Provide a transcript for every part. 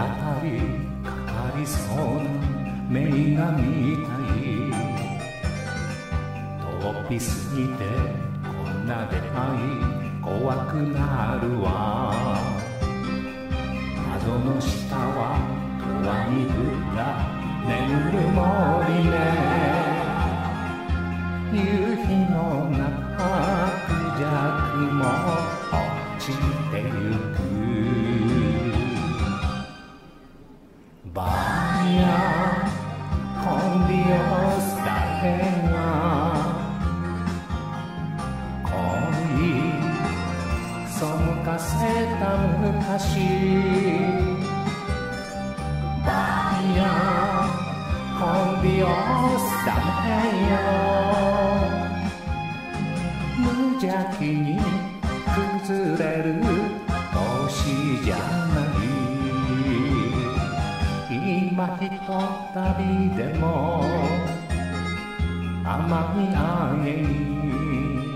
たりかかりそうな女神みたい。遠ぴすぎてこんな出会い怖くなるわ。窓の下は永遠にぶら眠る森ね。夕日の中クジャクも落ちてゆく。Vaya con Dios la pena,恋そむかせた昔。Vaya con Dios la pena, 無邪気に崩れる星じゃない。今ひとたびでも甘い雨に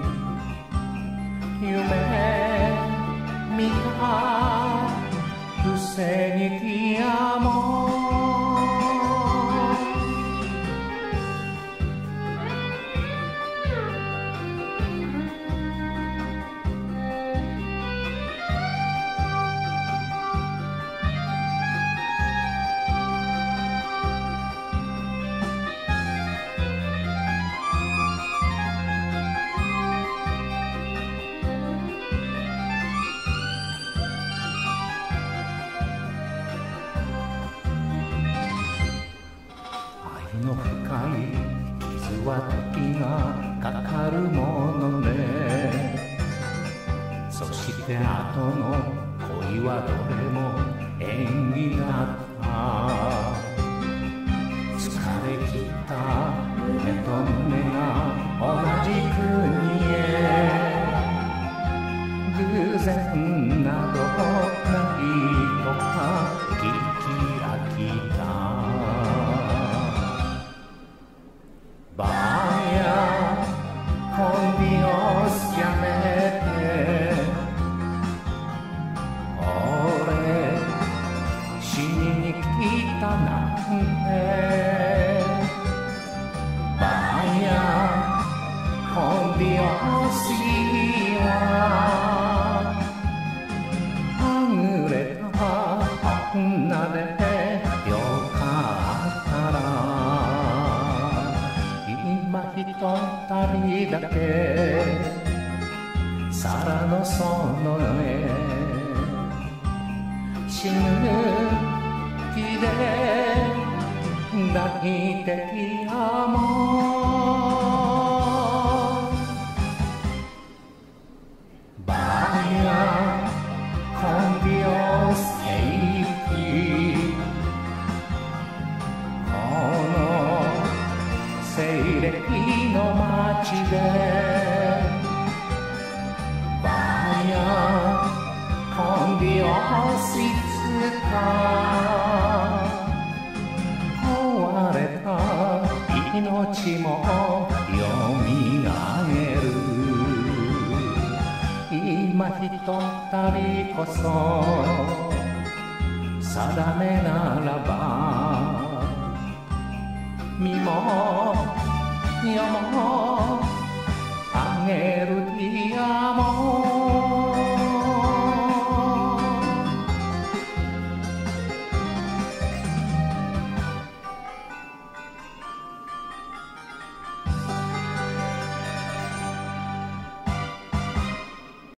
夢見た防ぎきやも。の深い傷は時がかかるものね。そして後の恋はどれも縁起だった。疲れ切った胸と胸が同じ国へ。偶然などないとか聞き飽きた。Vaya con Dios ya me te, 俺死にに来たなんて。Vaya con Dios ya はぐれた女でよかったら。ひとたびだけ皿の園へ死ぬ気で抱いてきやも。Vaya con Dios hey西暦の街で Vaya con Dios いつか壊れた命もよみがえる。今ひとたびこそ定めならば身も世もあげる